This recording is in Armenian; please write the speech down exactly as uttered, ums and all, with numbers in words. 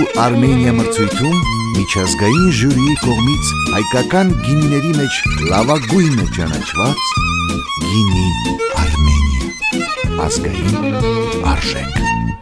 Արմենիա մրցույթում միջազգային ժյուրիի կողմից հայկական գինիների մեջ լավագույնը ճանաչված գինի Արմենիա, ազգային արժեք։